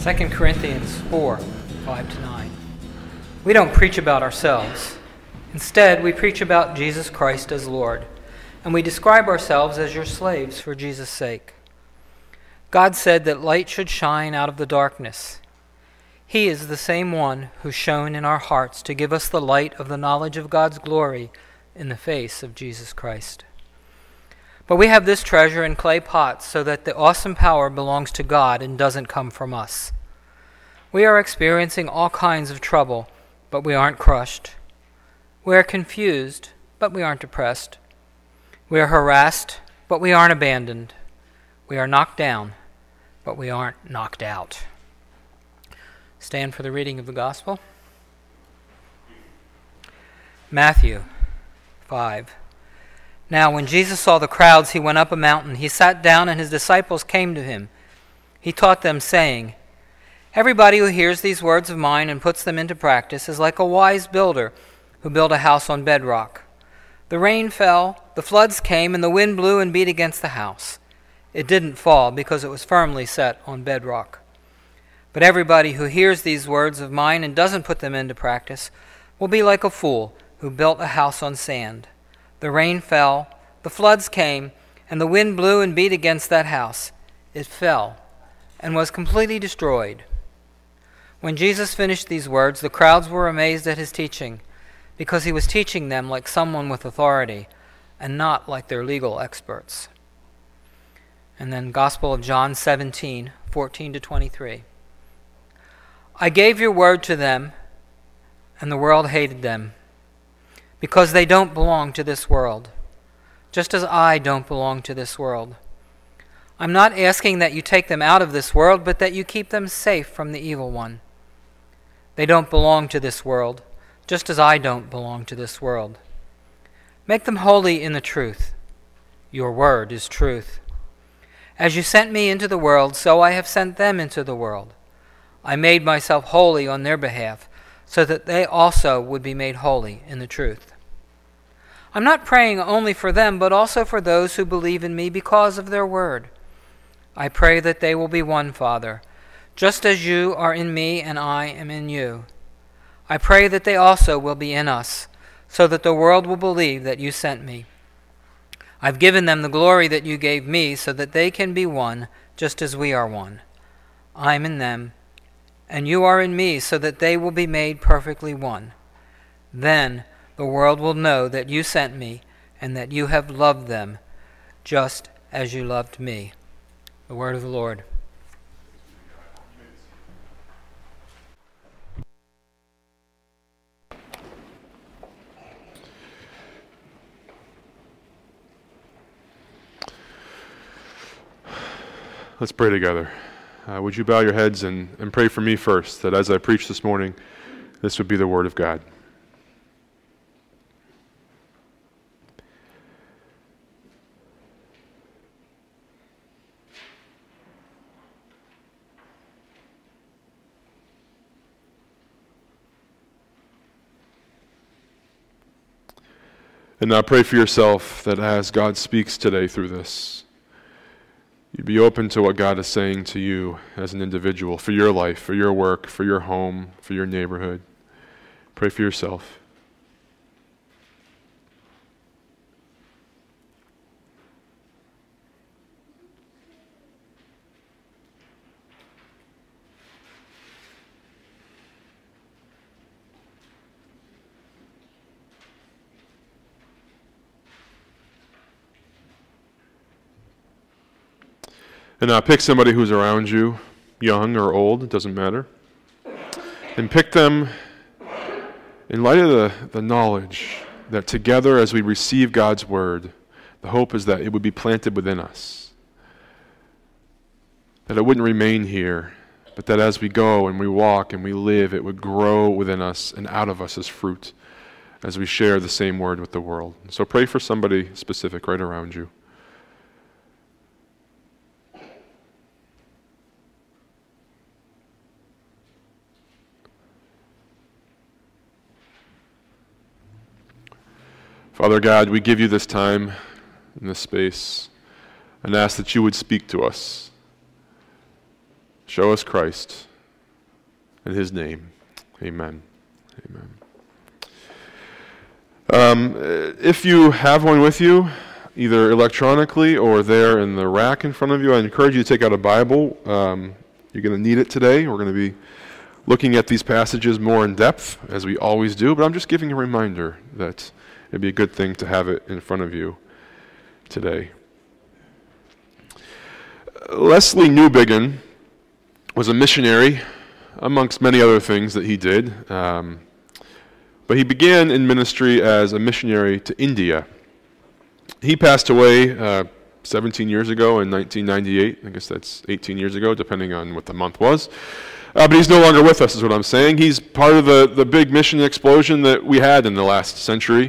2 Corinthians 4, 5-9. We don't preach about ourselves. Instead, we preach about Jesus Christ as Lord, and we describe ourselves as your slaves for Jesus' sake. God said that light should shine out of the darkness. He is the same one who shone in our hearts to give us the light of the knowledge of God's glory in the face of Jesus Christ. But we have this treasure in clay pots so that the awesome power belongs to God and doesn't come from us. We are experiencing all kinds of trouble, but we aren't crushed. We are confused, but we aren't depressed. We are harassed, but we aren't abandoned. We are knocked down, but we aren't knocked out. Stand for the reading of the Gospel. Matthew 5. Now when Jesus saw the crowds, he went up a mountain. He sat down, and his disciples came to him. He taught them, saying, "Everybody who hears these words of mine and puts them into practice is like a wise builder who built a house on bedrock. The rain fell, the floods came, and the wind blew and beat against the house. It didn't fall because it was firmly set on bedrock. But everybody who hears these words of mine and doesn't put them into practice will be like a fool who built a house on sand. The rain fell, the floods came, and the wind blew and beat against that house. It fell and was completely destroyed." When Jesus finished these words, the crowds were amazed at his teaching, because he was teaching them like someone with authority and not like their legal experts. And then Gospel of John 17, 14-23. "I gave your word to them, and the world hated them, because they don't belong to this world, just as I don't belong to this world. I'm not asking that you take them out of this world, but that you keep them safe from the evil one. They don't belong to this world, just as I don't belong to this world. Make them holy in the truth. Your word is truth. As you sent me into the world, so I have sent them into the world. I made myself holy on their behalf, so that they also would be made holy in the truth. I'm not praying only for them, but also for those who believe in me because of their word. I pray that they will be one, Father, just as you are in me and I am in you. I pray that they also will be in us, so that the world will believe that you sent me. I've given them the glory that you gave me, so that they can be one, just as we are one. I'm in them, and you are in me, so that they will be made perfectly one. Then the world will know that you sent me, and that you have loved them, just as you loved me." The word of the Lord. Let's pray together. Would you bow your heads and pray for me first, that as I preach this morning, this would be the word of God. And now pray for yourself that as God speaks today through this, you be open to what God is saying to you as an individual, for your life, for your work, for your home, for your neighborhood. Pray for yourself. And now pick somebody who's around you, young or old, it doesn't matter. And pick them in light of the knowledge that together as we receive God's word, the hope is that it would be planted within us. That it wouldn't remain here, but that as we go and we walk and we live, it would grow within us and out of us as fruit as we share the same word with the world. So pray for somebody specific right around you. Father God, we give you this time in this space and ask that you would speak to us. Show us Christ. In his name, amen. Amen. If you have one with you, either electronically or there in the rack in front of you, I encourage you to take out a Bible. You're going to need it today. We're going to be looking at these passages more in depth, as we always do, but I'm just giving a reminder that it'd be a good thing to have it in front of you today. Leslie Newbigin was a missionary, amongst many other things that he did, but he began in ministry as a missionary to India. He passed away 17 years ago in 1998. I guess that's 18 years ago, depending on what the month was. But he's no longer with us, is what I'm saying. He's part of the big mission explosion that we had in the last century.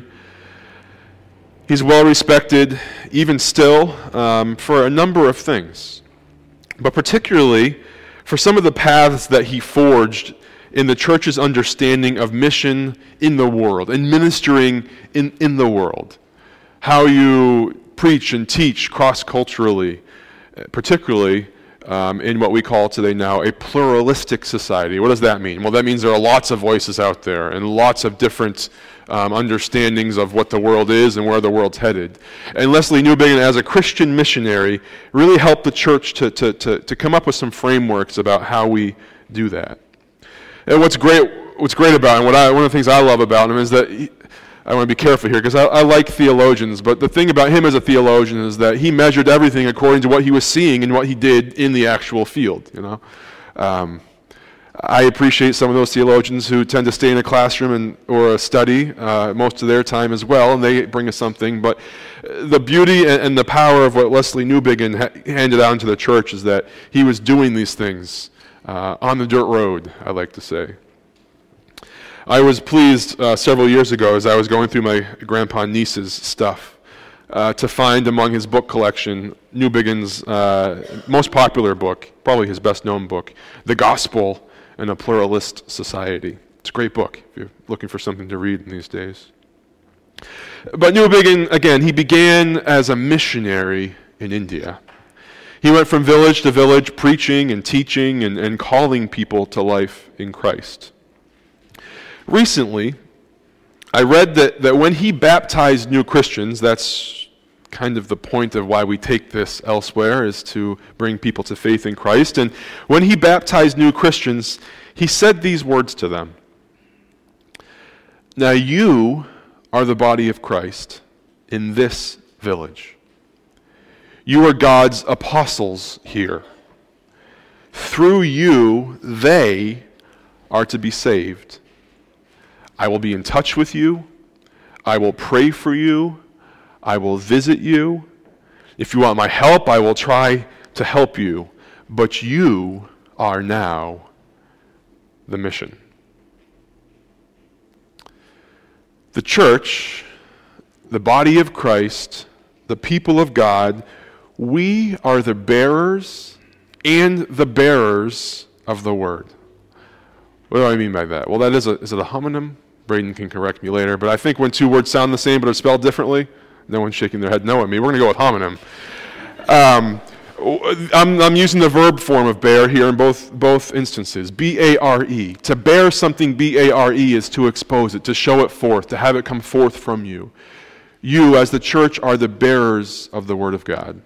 He's well respected, even still, for a number of things, but particularly for some of the paths that he forged in the church's understanding of mission in the world and ministering in the world. How you preach and teach cross-culturally, particularly in what we call today now a pluralistic society. What does that mean? Well, that means there are lots of voices out there and lots of different understandings of what the world is and where the world's headed. And Leslie Newbigin, as a Christian missionary, really helped the church to come up with some frameworks about how we do that. And what's great about him, one of the things I love about him is that I want to be careful here because I like theologians, but the thing about him as a theologian is that he measured everything according to what he was seeing and what he did in the actual field. You know, I appreciate some of those theologians who tend to stay in a classroom or a study most of their time as well, and they bring us something. But the beauty and the power of what Leslie Newbigin handed down to the church is that he was doing these things on the dirt road, I like to say. I was pleased several years ago as I was going through my grandpa and niece's stuff to find among his book collection Newbigin's most popular book, probably his best known book, The Gospel in a Pluralist Society. It's a great book if you're looking for something to read in these days. But Newbigin, again, he began as a missionary in India. He went from village to village preaching and teaching and calling people to life in Christ. Recently, I read that when he baptized new Christians, that's kind of the point of why we take this elsewhere, is to bring people to faith in Christ. And when he baptized new Christians, he said these words to them. Now you are the body of Christ in this village. You are God's apostles here. Through you, they are to be saved. I will be in touch with you. I will pray for you. I will visit you. If you want my help, I will try to help you. But you are now the mission. The church, the body of Christ, the people of God, we are the bearers and the bearers of the word. What do I mean by that? Well, that is it a homonym? Braden can correct me later, but I think when two words sound the same but are spelled differently, no one's shaking their head no at me. We're going to go with homonym. I'm using the verb form of bear here in both instances. B-A-R-E. To bear something, B-A-R-E, is to expose it, to show it forth, to have it come forth from you. You, as the church, are the bearers of the Word of God.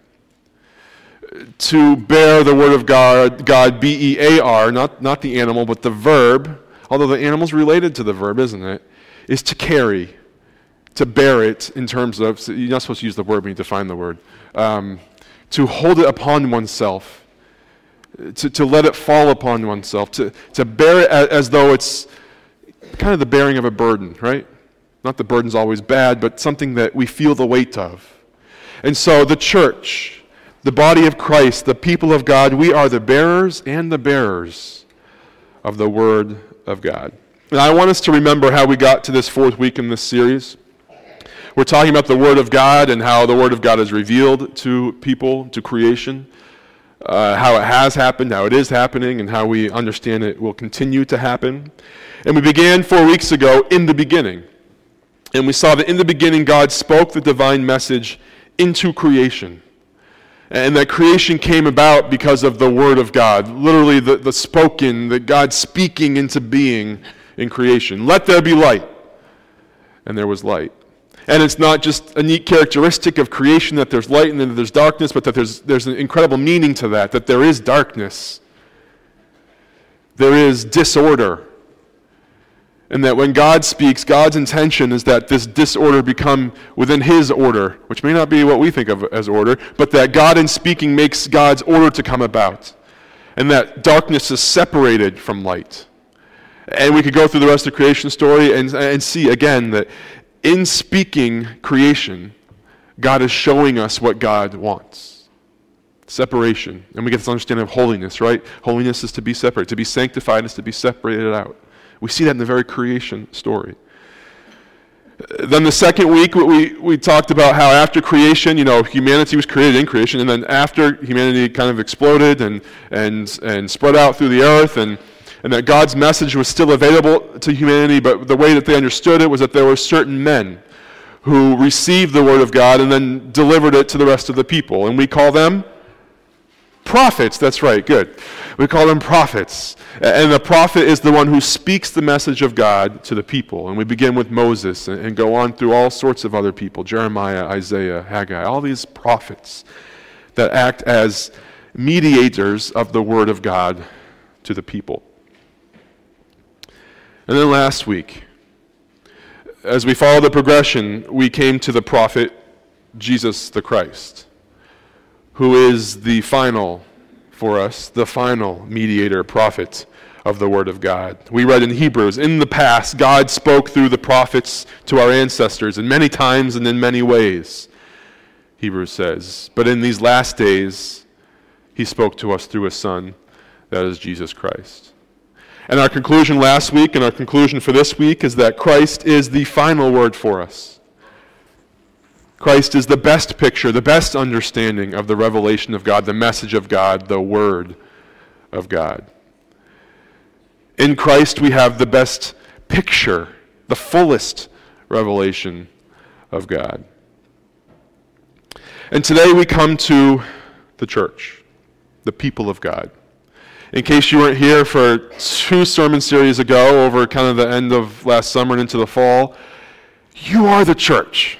To bear the Word of God, B-E-A-R, not the animal, but the verb, although the animal's related to the verb, isn't it, is to carry, to bear it in terms of, so you're not supposed to use the word when you define the word, to hold it upon oneself, to let it fall upon oneself, to bear it as though it's kind of the bearing of a burden, right? Not the burden's always bad, but something that we feel the weight of. And so the church, the body of Christ, the people of God, we are the bearers and the bearers of the Word of God. And I want us to remember how we got to this fourth week in this series. We're talking about the Word of God and how the Word of God is revealed to people, to creation, how it has happened, how it is happening, and how we understand it will continue to happen. And we began 4 weeks ago in the beginning. And we saw that in the beginning God spoke the divine message into creation. And that creation came about because of the Word of God, literally the spoken, the God speaking into being in creation. Let there be light. And there was light. And it's not just a neat characteristic of creation that there's light and then there's darkness, but that there's an incredible meaning to that there is darkness. There is disorder. And that when God speaks, God's intention is that this disorder become within His order, which may not be what we think of as order, but that God in speaking makes God's order to come about. And that darkness is separated from light. And we could go through the rest of the creation story and see again that in speaking creation, God is showing us what God wants. Separation. And we get this understanding of holiness, right? Holiness is to be separate. To be sanctified is to be separated out. We see that in the very creation story. Then the second week, we talked about how after creation, humanity was created in creation, and then after humanity kind of exploded and spread out through the earth, and that God's message was still available to humanity, but the way that they understood it was that there were certain men who received the word of God and then delivered it to the rest of the people. And we call them prophets. That's right, good. We call them prophets. And the prophet is the one who speaks the message of God to the people. And we begin with Moses and go on through all sorts of other people, Jeremiah, Isaiah, Haggai, all these prophets that act as mediators of the word of God to the people. And then last week, as we follow the progression, we came to the prophet Jesus the Christ, who is the final, for us, the final mediator, prophet of the Word of God. We read in Hebrews, in the past, God spoke through the prophets to our ancestors, and many times and in many ways, Hebrews says. But in these last days, He spoke to us through His Son, that is Jesus Christ. And our conclusion last week and our conclusion for this week is that Christ is the final word for us. Christ is the best picture, the best understanding of the revelation of God, the message of God, the Word of God. In Christ we have the best picture, the fullest revelation of God. And today we come to the church, the people of God. In case you weren't here for 2 sermon series ago, over kind of the end of last summer and into the fall, you are the church.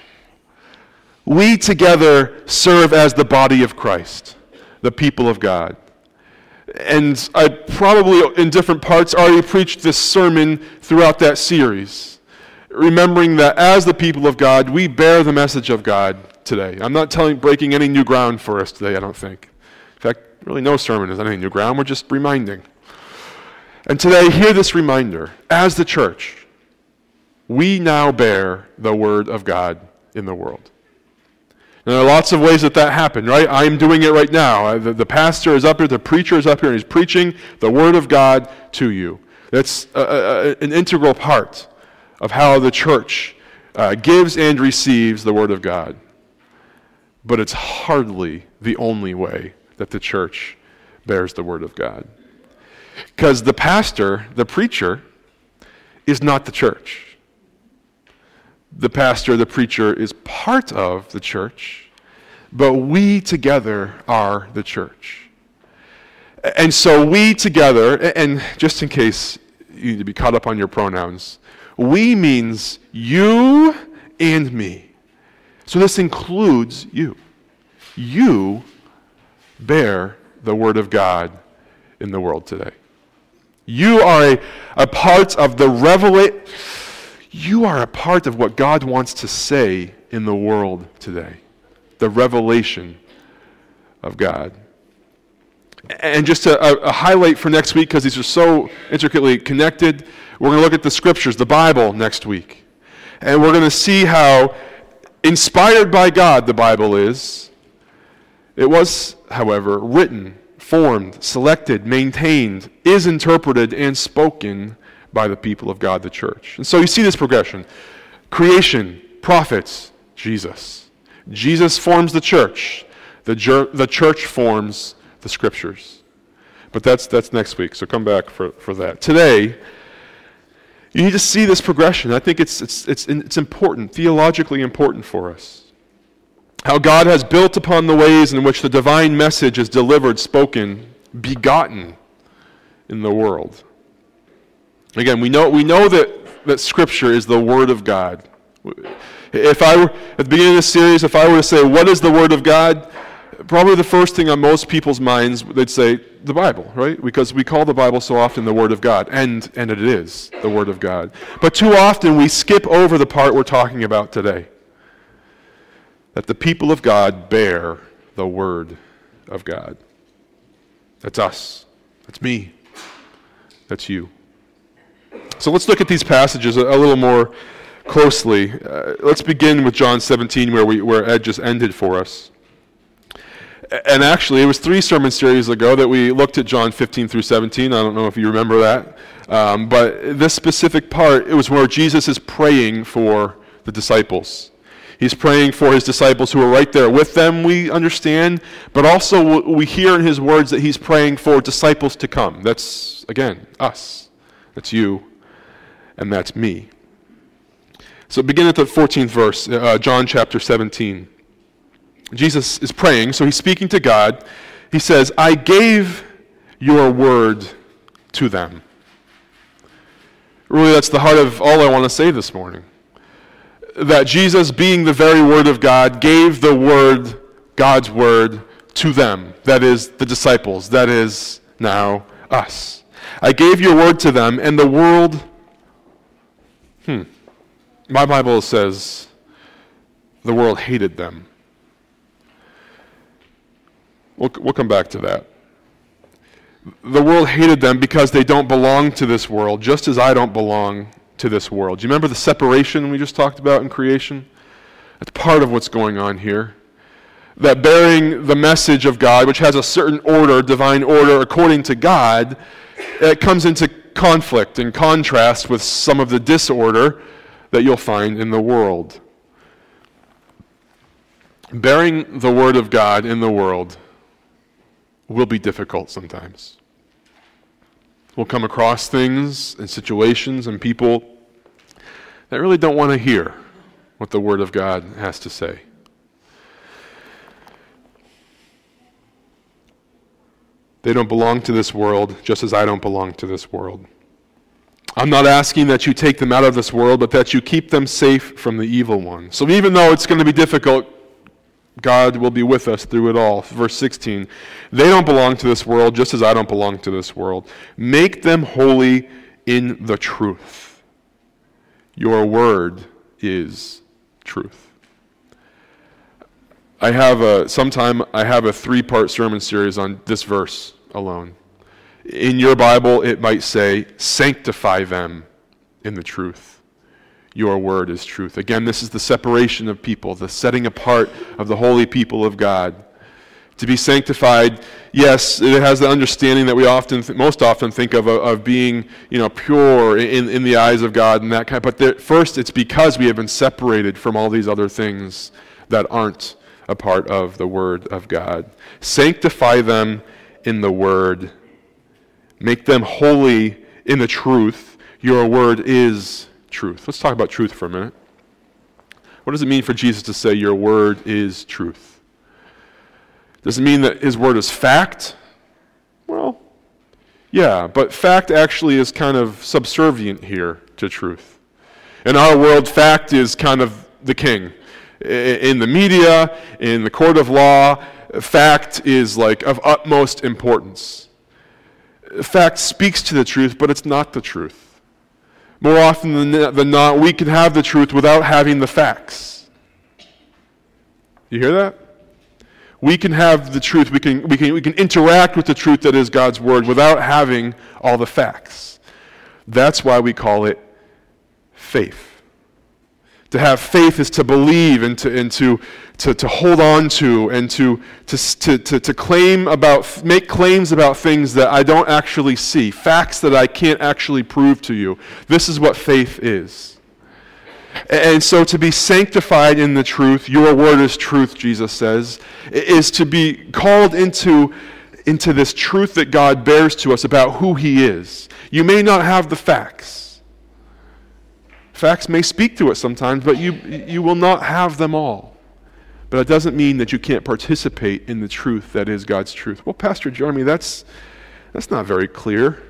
We together serve as the body of Christ, the people of God. And I probably, in different parts, already preached this sermon throughout that series, remembering that as the people of God, we bear the message of God today. I'm not breaking any new ground for us today, I don't think. In fact, really no sermon is any new ground, we're just reminding. And today, hear this reminder. As the church, we now bear the Word of God in the world. And there are lots of ways that happened, right? I'm doing it right now. The pastor is up here, the preacher is up here, and he's preaching the Word of God to you. That's an integral part of how the church gives and receives the Word of God. But it's hardly the only way that the church bears the Word of God. Because the pastor, the preacher, is not the church. The pastor, the preacher, is part of the church, but we together are the church. And so we together, and just in case you need to be caught up on your pronouns, we means you and me. So this includes you. You bear the Word of God in the world today. You are a part of the revelation. You are a part of what God wants to say in the world today. The revelation of God. And just a highlight for next week, because these are so intricately connected, we're going to look at the Scriptures, the Bible, next week. And we're going to see how inspired by God the Bible is. It was, however, written, formed, selected, maintained, is interpreted, and spoken by the people of God, the church. And so you see this progression. Creation, prophets, Jesus. Jesus forms the church. The church forms the Scriptures. But that's next week, so come back for that. Today, you need to see this progression. I think it's important, theologically important for us. how God has built upon the ways in which the divine message is delivered, spoken, begotten in the world. Again, we know that Scripture is the Word of God. If I were, at the beginning of this series, if I were to say, what is the Word of God? Probably the first thing on most people's minds, they'd say, the Bible, right? Because we call the Bible so often the Word of God, and it is the Word of God. But too often we skip over the part we're talking about today. That the people of God bear the Word of God. That's us. That's me. That's you. So let's look at these passages a little more closely. Let's begin with John 17, where Ed just ended for us. And actually, it was 3 sermon series ago that we looked at John 15 through 17. I don't know if you remember that. But this specific part, it was where Jesus is praying for the disciples. He's praying for his disciples who are right there with them, we understand. But also, we hear in his words that he's praying for disciples to come. That's, again, us. That's you. And that's me. So begin at the 14th verse, John chapter 17. Jesus is praying, so he's speaking to God. He says, I gave your word to them. Really, that's the heart of all I want to say this morning. That Jesus, being the very Word of God, gave the Word, God's Word, to them. That is the disciples. That is now us. I gave your Word to them, and the world... My Bible says the world hated them. We'll come back to that. The world hated them because they don't belong to this world, just as I don't belong to this world. Do you remember the separation we just talked about in creation? That's part of what's going on here. That bearing the message of God, which has a certain order, divine order, according to God, it comes into conflict and contrast with some of the disorder that you'll find in the world. Bearing the Word of God in the world will be difficult sometimes. We'll come across things and situations and people that really don't want to hear what the Word of God has to say. They don't belong to this world, just as I don't belong to this world. I'm not asking that you take them out of this world, but that you keep them safe from the evil one. So even though it's going to be difficult, God will be with us through it all. Verse 16, they don't belong to this world, just as I don't belong to this world. Make them holy in the truth. Your word is truth. I have a 3-part sermon series on this verse alone. In your Bible, it might say, sanctify them in the truth. Your word is truth. Again, this is the separation of people, the setting apart of the holy people of God. To be sanctified, yes, it has the understanding that we most often think of being, pure in the eyes of God and that kind. But first, it's because we have been separated from all these other things that aren't a part of the Word of God. Sanctify them in the Word. Make them holy in the truth. Your word is truth. Let's talk about truth for a minute. What does it mean for Jesus to say your word is truth? Does it mean that his word is fact? Well, yeah, but fact actually is kind of subservient here to truth. In our world, fact is kind of the king. In the media, in the court of law, fact is like of utmost importance. Fact speaks to the truth, but it's not the truth. More often than not, we can have the truth without having the facts. You hear that? We can have the truth. We can interact with the truth that is God's word without having all the facts. That's why we call it faith. To have faith is to believe and to hold on to and to make claims about things that I don't actually see, facts that I can't actually prove to you. This is what faith is. And so to be sanctified in the truth, your word is truth, Jesus says, is to be called into this truth that God bears to us about who he is. You may not have the facts. Facts may speak to us sometimes, but you will not have them all. But it doesn't mean that you can't participate in the truth that is God's truth. Well, Pastor Jeremy, that's not very clear.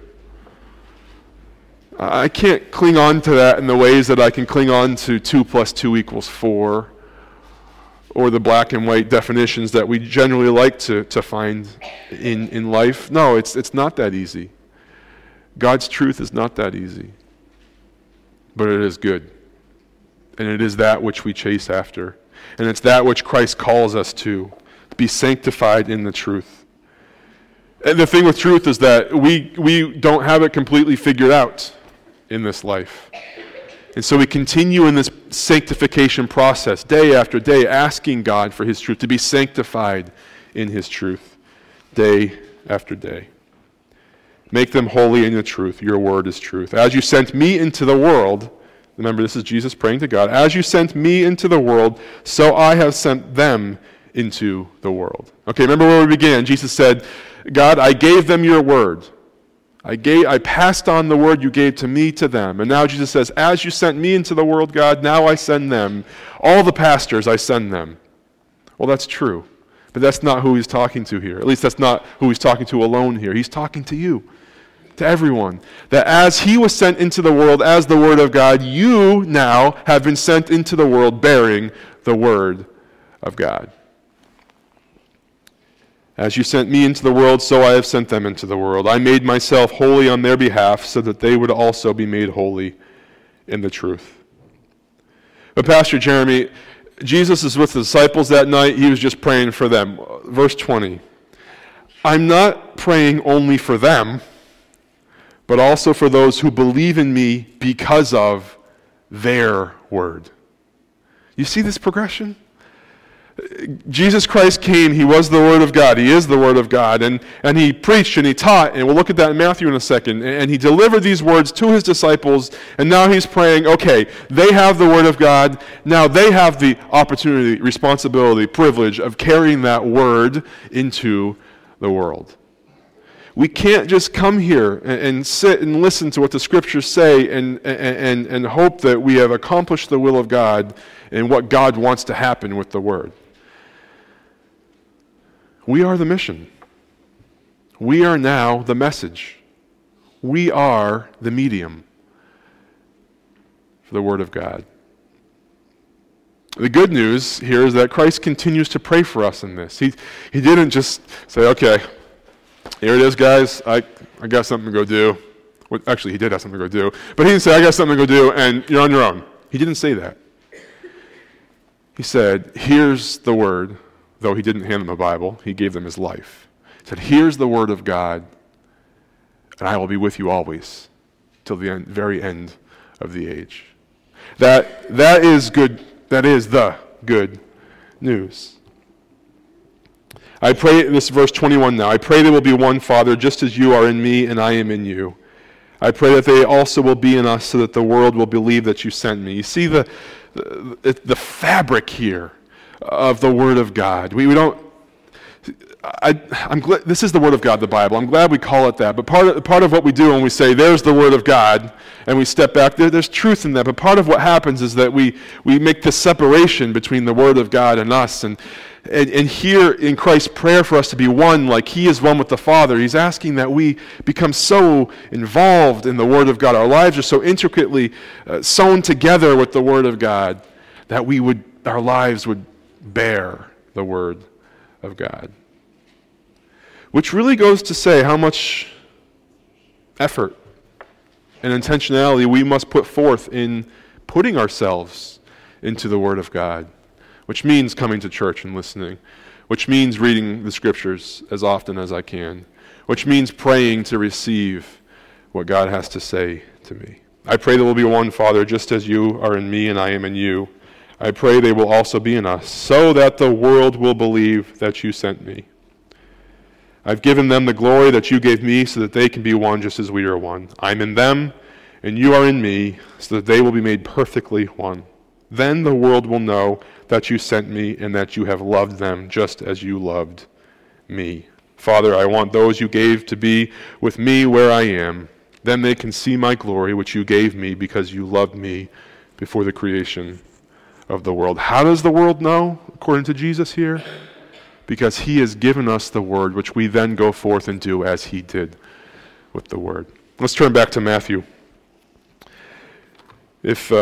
I can't cling on to that in the ways that I can cling on to 2 + 2 = 4, or the black and white definitions that we generally like to find in life. No, it's not that easy. God's truth is not that easy. But it is good. And it is that which we chase after. And it's that which Christ calls us to be sanctified in the truth. And the thing with truth is that we don't have it completely figured out in this life. And so we continue in this sanctification process, day after day, asking God for His truth, to be sanctified in His truth, day after day. Make them holy in the truth. Your word is truth. As you sent me into the world, remember this is Jesus praying to God, as you sent me into the world, so I have sent them into the world. Okay, remember where we began. Jesus said, God, I gave them your word. I passed on the word you gave to me to them. And now Jesus says, as you sent me into the world, God, now I send them. All the pastors, I send them. Well, that's true. But that's not who he's talking to here. At least that's not who he's talking to alone here. He's talking to you, to everyone. That as he was sent into the world as the word of God, you now have been sent into the world bearing the word of God. As you sent me into the world, so I have sent them into the world. I made myself holy on their behalf so that they would also be made holy in the truth. But Pastor Jeremy, Jesus is with the disciples that night. He was just praying for them. Verse 20. I'm not praying only for them, but also for those who believe in me because of their word. You see this progression? Jesus Christ came, he was the Word of God, he is the Word of God, and he preached and he taught, and we'll look at that in Matthew in a second, and he delivered these words to his disciples, and now he's praying, okay, they have the Word of God, now they have the opportunity, responsibility, privilege of carrying that Word into the world. We can't just come here and sit and listen to what the Scriptures say and hope that we have accomplished the will of God and what God wants to happen with the Word. We are the mission. We are now the message. We are the medium for the Word of God. The good news here is that Christ continues to pray for us in this. He didn't just say, okay, here it is, guys. I got something to go do. Well, actually, he did have something to go do. But he didn't say, I got something to go do, and you're on your own. He didn't say that. He said, here's the Word. Though he didn't hand them a Bible, he gave them his life. He said, here's the Word of God, and I will be with you always, till the very end of the age. That is good. That is the good news. I pray, this is verse 21 now, I pray they will be one, Father, just as you are in me and I am in you. I pray that they also will be in us so that the world will believe that you sent me. You see the fabric here of the Word of God. I'm glad this is the Word of God, the Bible. I'm glad we call it that. But part of what we do when we say there's the Word of God and we step back, there's truth in that. But part of what happens is that we make this separation between the Word of God and us. And here in Christ's prayer for us to be one like He is one with the Father, He's asking that we become so involved in the Word of God. Our lives are so intricately sewn together with the Word of God that our lives would bear the Word of God. Which really goes to say how much effort and intentionality we must put forth in putting ourselves into the Word of God, which means coming to church and listening, which means reading the Scriptures as often as I can, which means praying to receive what God has to say to me. I pray there will be one, Father, just as you are in me and I am in you. I pray they will also be in us, so that the world will believe that you sent me. I've given them the glory that you gave me so that they can be one just as we are one. I'm in them, and you are in me, so that they will be made perfectly one. Then the world will know that you sent me and that you have loved them just as you loved me. Father, I want those you gave to be with me where I am. Then they can see my glory, which you gave me because you loved me before the creation of the world. How does the world know, according to Jesus here? Because he has given us the word, which we then go forth and do as he did with the word. Let's turn back to Matthew. If,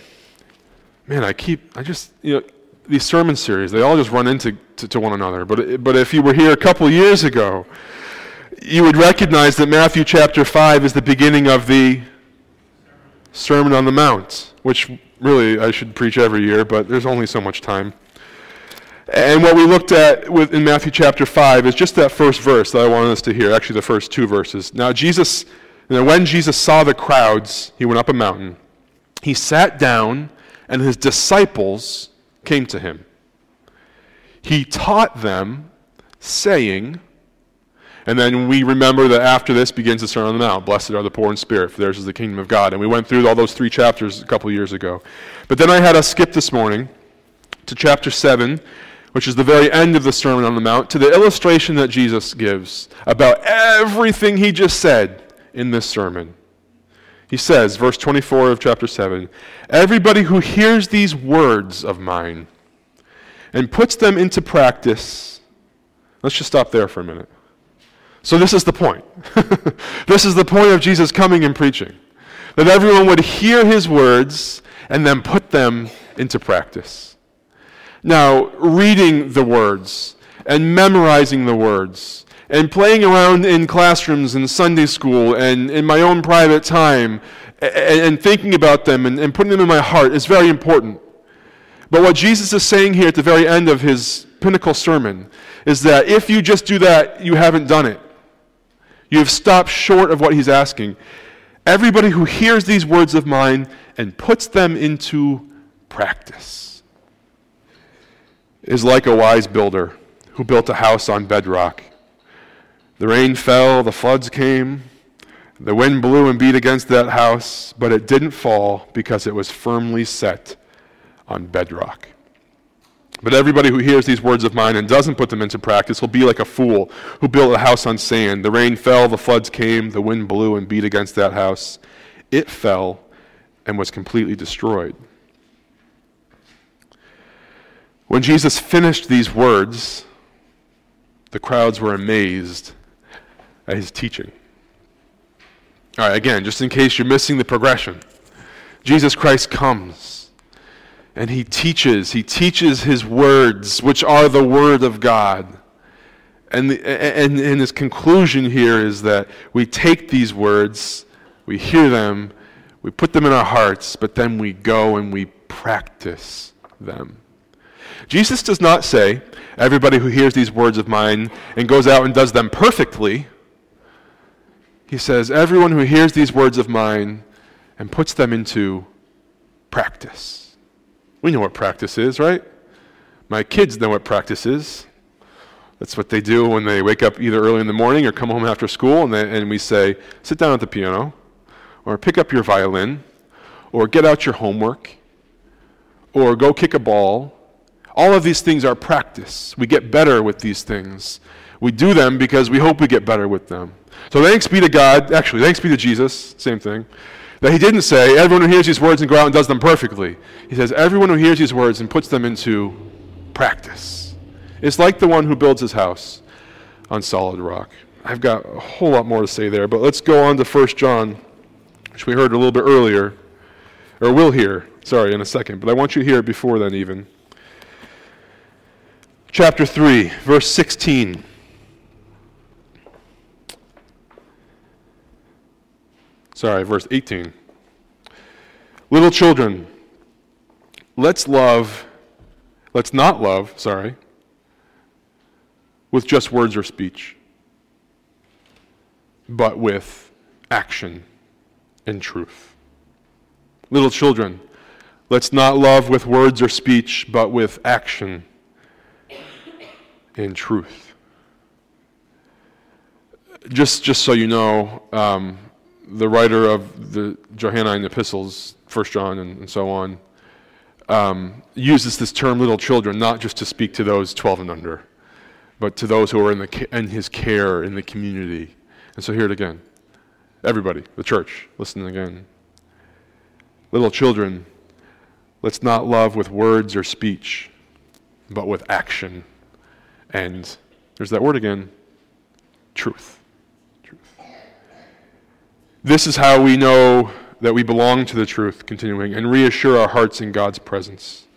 these sermon series, they all just run into one another. But if you were here a couple years ago, you would recognize that Matthew chapter 5 is the beginning of the Sermon on the Mount, which really I should preach every year, but there's only so much time. And what we looked at in Matthew chapter 5 is just that first verse that I wanted us to hear, actually the first two verses. Now when Jesus saw the crowds, he went up a mountain. He sat down, and his disciples came to him. He taught them, saying, and then we remember that after this begins the Sermon on the Mount. Blessed are the poor in spirit, for theirs is the kingdom of God. And we went through all those 3 chapters a couple years ago. But then I had us skip this morning to chapter 7, which is the very end of the Sermon on the Mount, to the illustration that Jesus gives about everything he just said in this sermon. He says, verse 24 of chapter 7, everybody who hears these words of mine and puts them into practice. Let's just stop there for a minute. So this is the point. This is the point of Jesus coming and preaching. That everyone would hear his words and then put them into practice. Now, reading the words and memorizing the words and playing around in classrooms and Sunday school and in my own private time and thinking about them and putting them in my heart is very important. But what Jesus is saying here at the very end of his pinnacle sermon is that if you just do that, you haven't done it. You have stopped short of what he's asking. Everybody who hears these words of mine and puts them into practice is like a wise builder who built a house on bedrock. The rain fell, the floods came, the wind blew and beat against that house, but it didn't fall because it was firmly set on bedrock. But everybody who hears these words of mine and doesn't put them into practice will be like a fool who built a house on sand. The rain fell, the floods came, the wind blew and beat against that house. It fell and was completely destroyed. When Jesus finished these words, the crowds were amazed at his teaching. All right, again, just in case you're missing the progression, Jesus Christ comes. And he teaches his words, which are the word of God. And his conclusion here is that we take these words, we hear them, we put them in our hearts, but then we go and we practice them. Jesus does not say, everybody who hears these words of mine and goes out and does them perfectly. He says, everyone who hears these words of mine and puts them into practice. We know what practice is, right? My kids know what practice is. That's what they do when they wake up either early in the morning or come home after school, and we say, sit down at the piano, or pick up your violin, or get out your homework, or go kick a ball. All of these things are practice. We get better with these things. We do them because we hope we get better with them. So thanks be to God, actually, thanks be to Jesus, same thing, that he didn't say, everyone who hears these words and go out and does them perfectly. He says, everyone who hears these words and puts them into practice. It's like the one who builds his house on solid rock. I've got a whole lot more to say there, but let's go on to 1 John, which we heard a little bit earlier, or will hear, in a second, but I want you to hear it before then even. Chapter 3, verse 16. Verse 18. Little children, let's not love with just words or speech, but with action and truth. Little children, let's not love with words or speech, but with action and truth. Just so you know, the writer of the Johannine epistles, 1 John and so on, uses this term little children not just to speak to those 12 and under, but to those who are in his care in the community. And so hear it again. Everybody, the church, listen again. Little children, Let's not love with words or speech, but with action. And there's that word again, truth. Truth. This is how we know that we belong to the truth, continuing, and reassure our hearts in God's presence.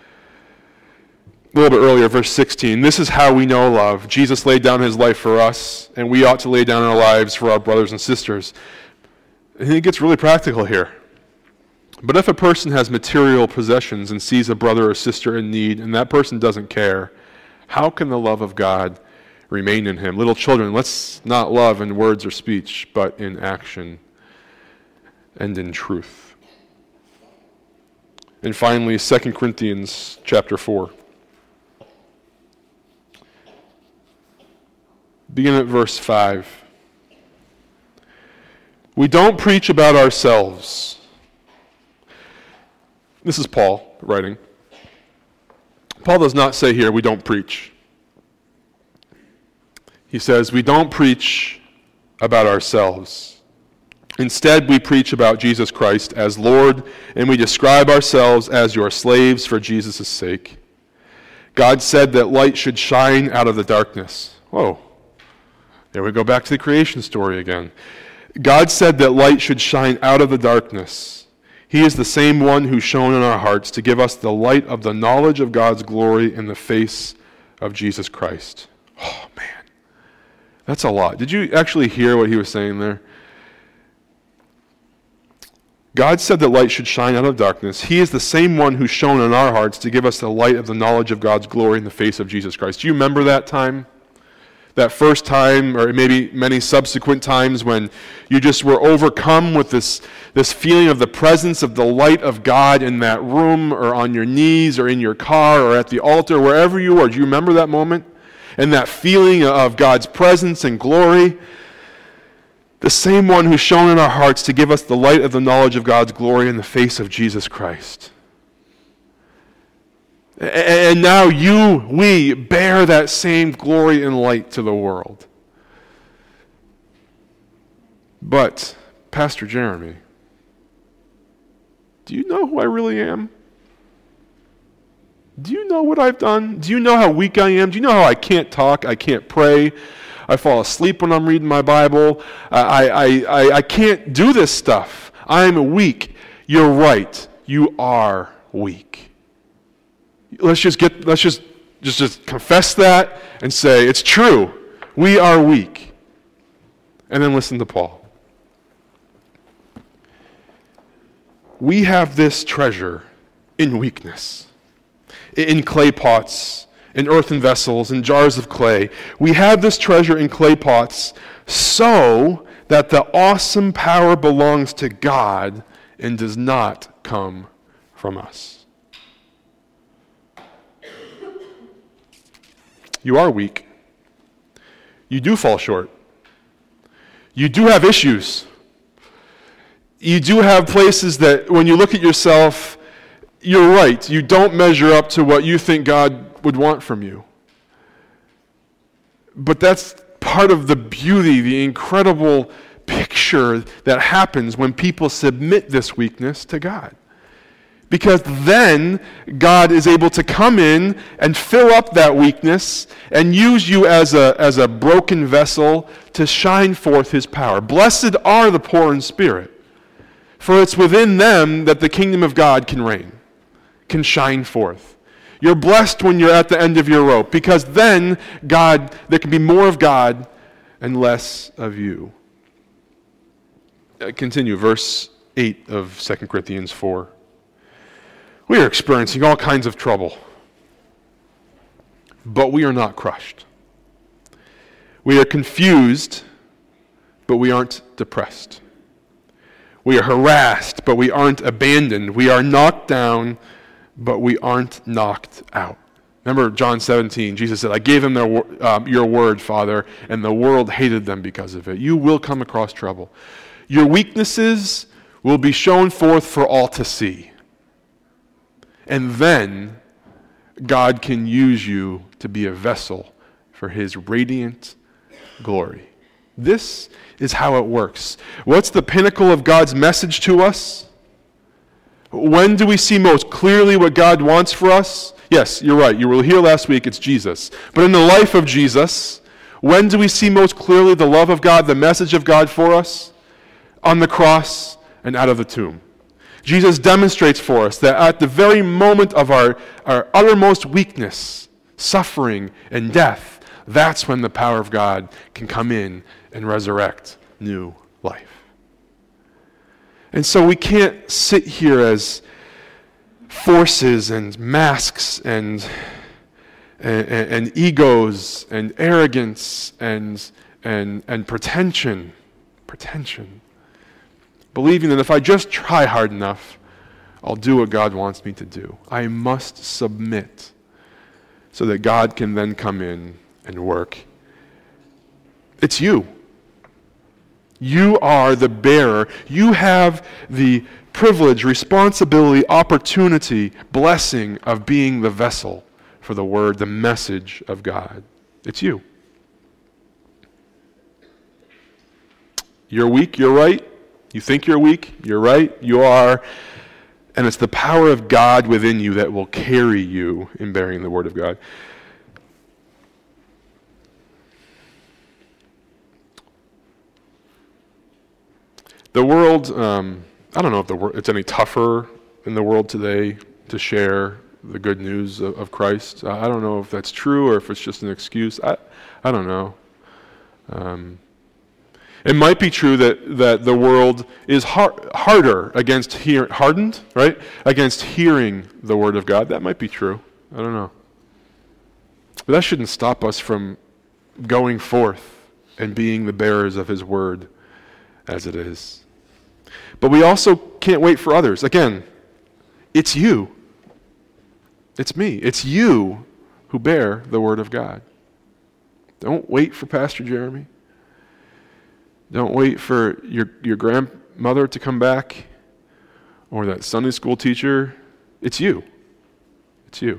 A little bit earlier, verse 16, this is how we know love. Jesus laid down his life for us, and we ought to lay down our lives for our brothers and sisters. And it gets really practical here. But if a person has material possessions and sees a brother or sister in need, and that person doesn't care, how can the love of God remain in him? Little children, let's not love in words or speech, but in action and in truth. And finally, 2 Corinthians chapter 4. Begin at verse 5. We don't preach about ourselves. This is Paul writing. Paul does not say here, we don't preach. He says, we don't preach about ourselves. Instead, we preach about Jesus Christ as Lord, and we describe ourselves as your slaves for Jesus' sake. God said that light should shine out of the darkness. Whoa. There we go back to the creation story again. God said that light should shine out of the darkness. He is the same one who shone in our hearts to give us the light of the knowledge of God's glory in the face of Jesus Christ. Oh, man. That's a lot. Did you actually hear what he was saying there? God said that light should shine out of darkness. He is the same one who shone in our hearts to give us the light of the knowledge of God's glory in the face of Jesus Christ. Do you remember that time? That first time, or maybe many subsequent times when you just were overcome with this feeling of the presence of the light of God in that room, or on your knees, or in your car, or at the altar, wherever you were. Do you remember that moment? And that feeling of God's presence and glory? The same one who shone in our hearts to give us the light of the knowledge of God's glory in the face of Jesus Christ. And now we bear that same glory and light to the world. But, Pastor Jeremy, do you know who I really am? Do you know what I've done? Do you know how weak I am? Do you know how I can't talk? I can't pray. I fall asleep when I'm reading my Bible. I can't do this stuff. I'm weak. You're right. You are weak. Let's just confess that and say, it's true. We are weak. And then listen to Paul. We have this treasure in weakness, in clay pots, in earthen vessels, in jars of clay. We have this treasure in clay pots so that the awesome power belongs to God and does not come from us. You are weak. You do fall short. You do have issues. You do have places that when you look at yourself, you're right. You don't measure up to what you think God would want from you. But that's part of the beauty, the incredible picture that happens when people submit this weakness to God. Because then God is able to come in and fill up that weakness and use you as a broken vessel to shine forth his power. Blessed are the poor in spirit, for it's within them that the kingdom of God can reign, can shine forth. You're blessed when you're at the end of your rope, because then there can be more of God and less of you. Continue, verse 8 of 2 Corinthians 4. We are experiencing all kinds of trouble, but we are not crushed. We are confused, but we aren't depressed. We are harassed, but we aren't abandoned. We are knocked down, but we aren't knocked out. Remember John 17, Jesus said, I gave them your word, Father, and the world hated them because of it. You will come across trouble. Your weaknesses will be shown forth for all to see. And then God can use you to be a vessel for his radiant glory. This is how it works. What's the pinnacle of God's message to us? When do we see most clearly what God wants for us? Yes, you're right. You were here last week. It's Jesus. But in the life of Jesus, when do we see most clearly the love of God, the message of God for us? On the cross and out of the tomb. Jesus demonstrates for us that at the very moment of our uttermost weakness, suffering, and death, that's when the power of God can come in and resurrect new life. And so we can't sit here as forces and masks and egos and arrogance and pretension, believing that if I just try hard enough, I'll do what God wants me to do. I must submit so that God can then come in and work. It's you. You are the bearer. You have the privilege, responsibility, opportunity, blessing of being the vessel for the word, the message of God. It's you. You're weak, you're right. You think you're weak, you're right, you are. And it's the power of God within you that will carry you in bearing the word of God. The world, I don't know if it's any tougher in the world today to share the good news of Christ. I don't know if that's true or if it's just an excuse. I don't know. It might be true that the world is harder against hardened, right? Against hearing the word of God. That might be true. I don't know. But that shouldn't stop us from going forth and being the bearers of his word as it is. But we also can't wait for others. Again, it's you. It's me. It's you who bear the word of God. Don't wait for Pastor Jeremy. Don't wait for your grandmother to come back or that Sunday school teacher. It's you. It's you.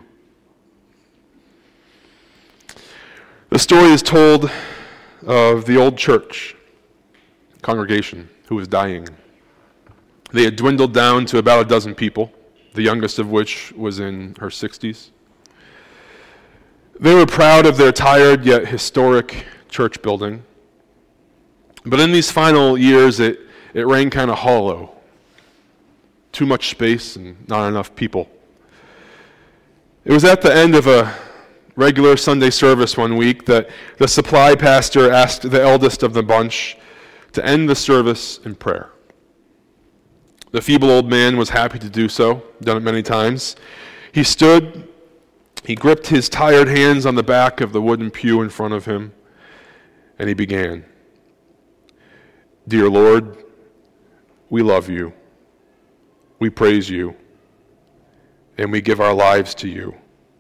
The story is told of the old church congregation who was dying. They had dwindled down to about a dozen people, the youngest of which was in her 60s. They were proud of their tired yet historic church building. But in these final years, it rang kind of hollow. Too much space and not enough people. It was at the end of a regular Sunday service one week that the supply pastor asked the eldest of the bunch to end the service in prayer. The feeble old man was happy to do so, done it many times. He stood, he gripped his tired hands on the back of the wooden pew in front of him, and he began. Dear Lord, we love you, we praise you, and we give our lives to you.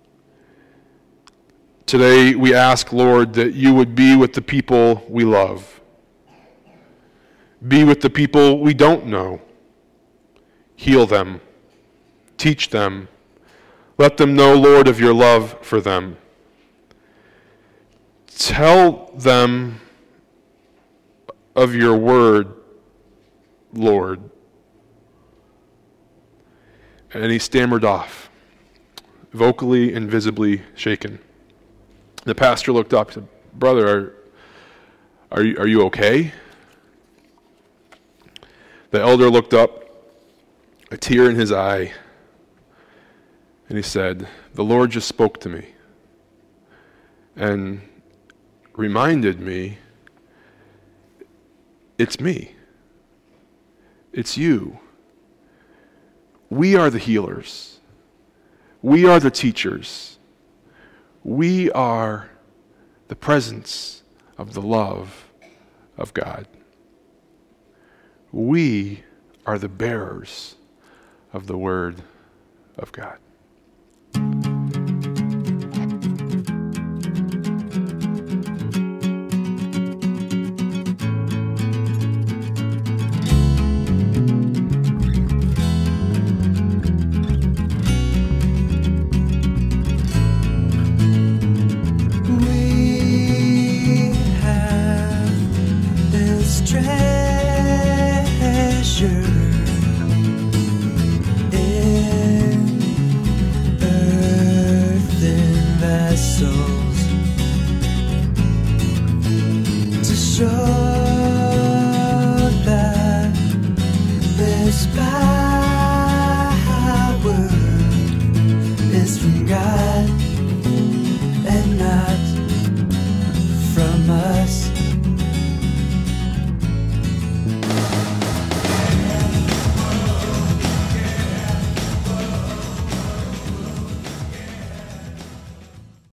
Today we ask, Lord, that you would be with the people we love. Be with the people we don't know. Heal them. Teach them. Let them know, Lord, of your love for them. Tell them of your word, Lord. And he stammered off, vocally and visibly shaken. The pastor looked up and said, Brother, are you okay? The elder looked up, a tear in his eye, and he said, the Lord just spoke to me and reminded me, it's me. It's you. We are the healers. We are the teachers. We are the presence of the love of God. We are the bearers of the word of God. Treasure sure that this power is from God and not from us.